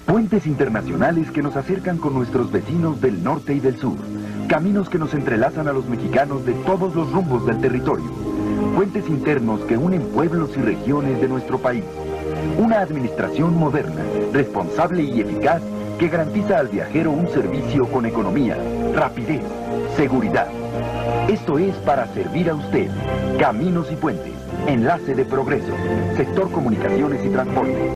Puentes internacionales que nos acercan con nuestros vecinos del norte y del sur. Caminos que nos entrelazan a los mexicanos de todos los rumbos del territorio. Puentes internos que unen pueblos y regiones de nuestro país. Una administración moderna, responsable y eficaz que garantiza al viajero un servicio con economía, rapidez, seguridad. Esto es para servir a usted. Caminos y Puentes. Enlace de Progreso. Sector Comunicaciones y Transporte.